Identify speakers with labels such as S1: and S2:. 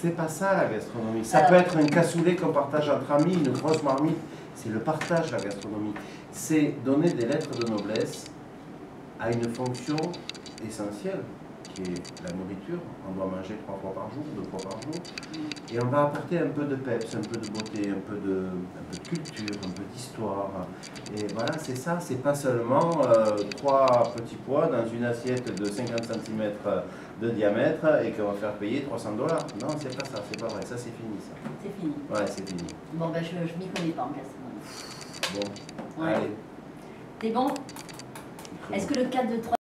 S1: C'est pas ça la gastronomie. Ça peut être un cassoulet qu'on partage entre amis, une grosse marmite. C'est le partage, la gastronomie. C'est donner des lettres de noblesse à une fonction essentielle, qui est la nourriture. On doit manger 3 fois par jour, 2 fois par jour. Et on va apporter un peu de peps, un peu de beauté, un peu de culture, un peu d'histoire. Et voilà, c'est ça. C'est pas seulement 3 petits pois dans une assiette de 50 cm de diamètre et qu'on va faire payer 300 $. Non, c'est pas ça, c'est pas vrai. Ça, c'est fini, ça.
S2: C'est fini.
S1: Ouais, c'est fini.
S2: Bon, ben, je m'y connais pas en gastronomie.
S1: Bon,
S2: Ouais.
S1: allez.
S2: T'es bon? Est-ce que le 4 de 3